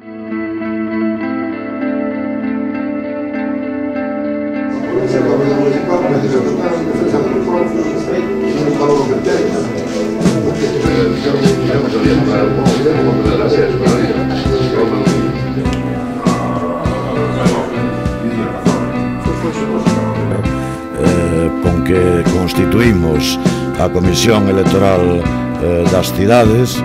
Con que constituímos a Comisión Electoral das Cidades,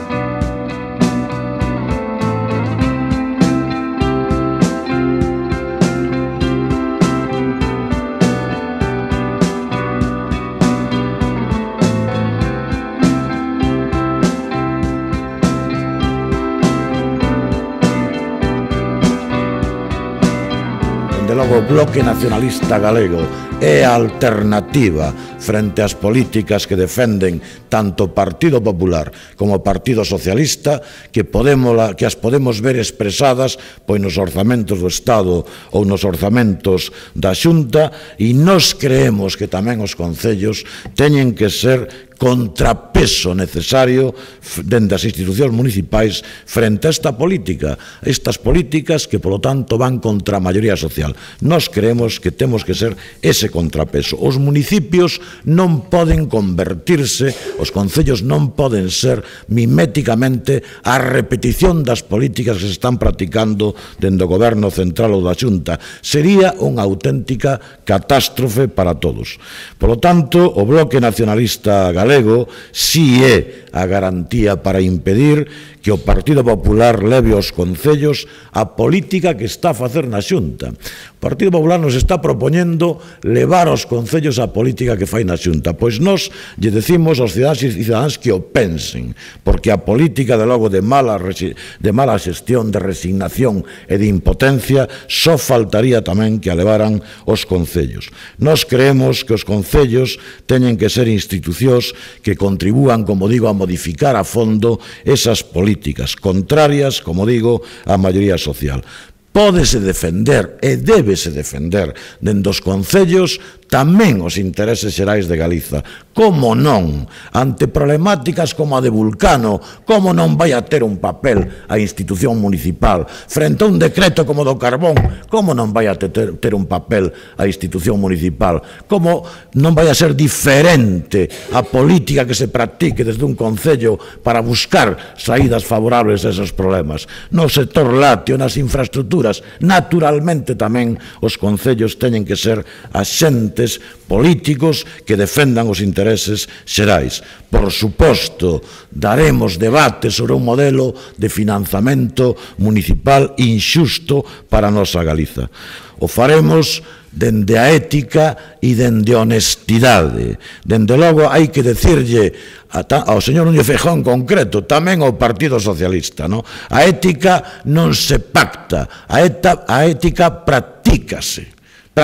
dende logo o Bloque Nacionalista Galego é a alternativa frente ás políticas que defenden tanto o Partido Popular como o Partido Socialista, que as podemos ver expresadas pois nos orzamentos do Estado ou nos orzamentos da Xunta, e nós creemos que tamén os concellos teñen que ser contrapeso necesario dende as institucións municipais frente a esta política, estas políticas que, polo tanto, van contra a maioría social. Nós creemos que temos que ser ese contrapeso. Os municipios non poden convertirse, os concellos non poden ser miméticamente a repetición das políticas que se están practicando dende o goberno central ou da Xunta. Sería unha auténtica catástrofe para todos. Polo tanto, o Bloque Nacionalista Galego si é a garantía para impedir que o Partido Popular leve aos concellos a política que está a facer na Xunta. O Partido Popular nos está propoñendo levar aos concellos a política que fai na Xunta. Pois nós lle decimos aos cidadáns e cidadáns que o pensen, porque a política de logo de mala xestión, de resignación e de impotencia só faltaría tamén que a levaran os concellos. Nós creemos que os concellos teñen que ser institucións que contribúan, como digo, a modificar a fondo esas políticas contrarias, como digo, á maioría social. Pódese defender e débese defender dende os concellos tamén os intereses xerais de Galiza. Como non? Ante problemáticas como a de Vulcano, como non vai a ter un papel a institución municipal? Frente a un decreto como do carbón, como non vai a ter un papel a institución municipal? Como non vai a ser diferente a política que se practique desde un concello para buscar saídas favorables a esos problemas? No sector lácteo, nas infraestructuras, naturalmente tamén os concellos teñen que ser axentes políticos que defendan os intereses xerais. Por suposto, daremos debate sobre un modelo de financiamento municipal inxusto para a nosa Galiza. O faremos dende a ética e dende a honestidade. Dende logo, hai que decirlle ao señor Núñez Feijóo en concreto, tamén ao Partido Socialista, a ética non se pacta, a ética practícase.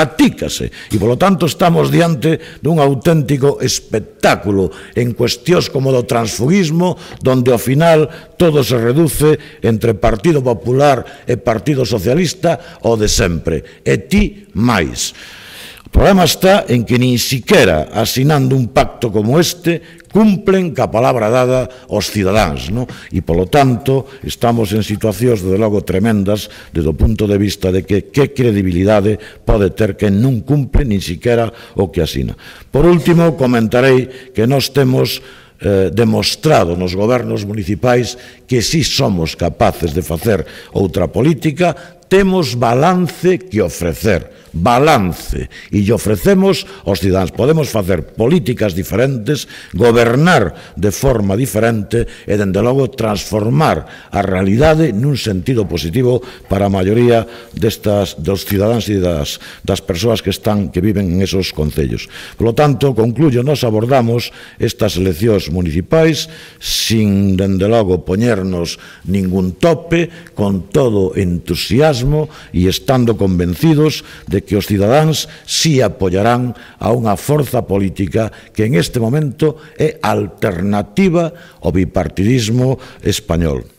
E, polo tanto, estamos diante dun auténtico espectáculo en cuestións como do transfugismo, donde ao final todo se reduce entre Partido Popular e Partido Socialista o de sempre, e ti máis. O problema está en que nin siquiera asinando un pacto como este cumplen ca palabra dada aos cidadáns, e, polo tanto, estamos en situacións, desde logo, tremendas desde o punto de vista de que credibilidade pode ter quen non cumple nin siquiera o que asina. Por último, comentarei que nós temos demostrado nos gobernos municipais que si somos capaces de facer outra política. Temos balance que ofrecer, e lle ofrecemos aos cidadáns. Podemos facer políticas diferentes, gobernar de forma diferente e, dende logo, transformar a realidade nun sentido positivo para a maioría dos cidadáns e das persoas que viven en esos concellos. Por lo tanto, concluyo, nos abordamos estas eleccións municipais sin, dende logo, poñernos ningún tope, con todo entusiasmo e estando convencidos de que os cidadáns si apoyarán a unha forza política que en este momento é alternativa ao bipartidismo español.